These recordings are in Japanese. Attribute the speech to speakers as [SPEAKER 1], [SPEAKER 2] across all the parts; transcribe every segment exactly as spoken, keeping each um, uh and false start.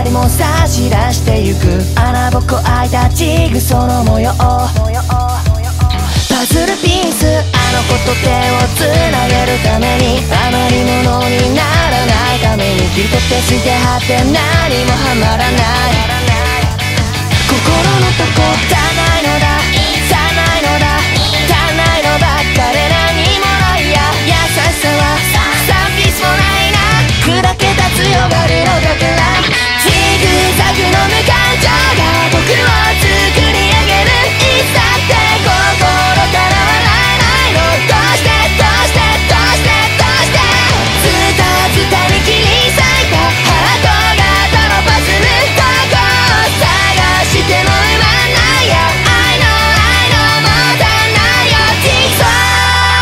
[SPEAKER 1] りも差し出してゆく穴ぼこ開いたジグソーの模様、パズルピースあの子と手をつなげるために余り物にならないために切り取ってしてはって何もはまらない心のとこ足ないのだ足ないのだ足ないのばっかで何もないや優しさはサービスもないな砕けた強がりのかけらジグザグの無感情が僕を作り上げるいつだって心から笑えないのどうしてどうしてどうしてどうしてズタズタに切り裂いたハート型のパズルどこを探しても埋まんないや I know I know もう足んないよジグソー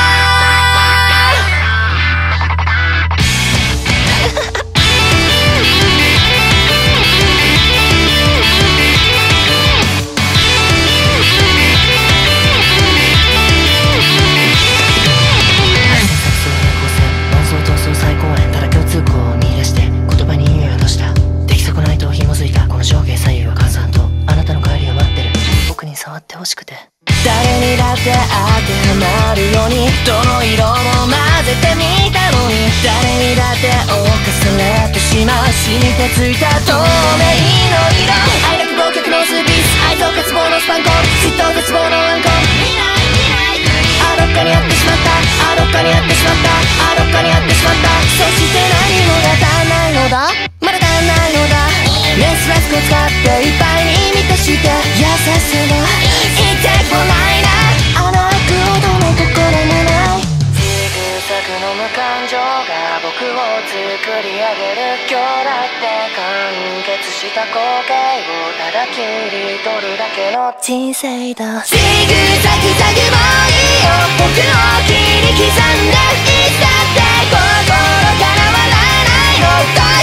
[SPEAKER 1] 最高円ただ共通項を見出して言葉に意味を出した出来損ないと紐づいたこの上下左右は閑散とあなたの帰りを待ってる僕に触ってほしくて誰にだって当てはまるようにどの色も混ぜてみたのに誰にだって侵されてしまう染みてついた透明の色愛楽忘却のスピース愛憎渇望のスパンコン嫉妬絶望のワンコンあどっかにあってしまったあどっかにあってしまったあどっかにあってしまったそして何もが足んないのだまだ足んないのだレスレスコ使っていっぱいに満たして優しさが言ってこないな穴開くほどの心もないジグザグの無感情が僕を作り上げる今日だって完結した光景をただ切り取るだけの人生だジグザグザグもいいよ僕を切り刻んでいつだって心から笑えないの